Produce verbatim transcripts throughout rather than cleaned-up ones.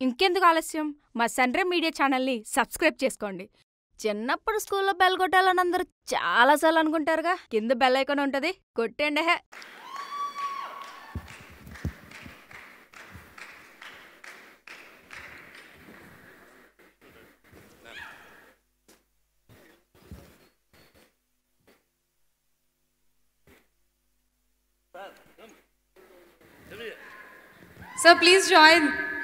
ఇంకెందుకు ఆలస్యం, మా సన్రైజ్ మీడియా ఛానల్ని సబ్స్క్రైబ్ చేసుకోండి. చిన్నప్పుడు స్కూల్లో బెల్ కొట్టాలని అందరూ చాలాసార్లు అనుకుంటారుగా, కింద బెల్ ఐకాన్ ఉంటుంది, కొట్టండి. హే Sir, please join.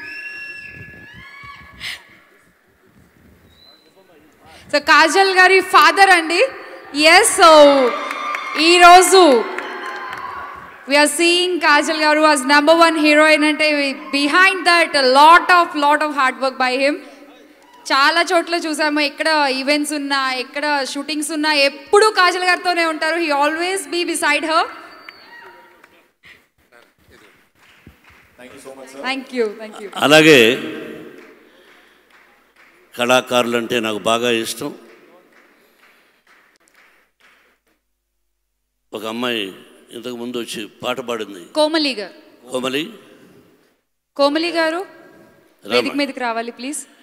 So, Kajal gari father andi. Yes, so ee roju we are seeing Kajal garu as number one heroine ante behind that a lot of lot of hard work by him. చాలా చోట్ల చూసాము, ఎక్కడ events ఉన్నా, ఎక్కడ shootings ఉన్నా ఎప్పుడు కాజల్ గారితోనే ఉంటారు. He always be beside her. Thank you thank you. అలాగే కళాకారులు అంటే నాకు బాగా ఇష్టం. ఒక అమ్మాయి ఇంతకు ముందు వచ్చి పాట పాడింది, కోమలి గారు. కోమలి కోమలి గారు వేదిక మీదకి రావాలి ప్లీజ్.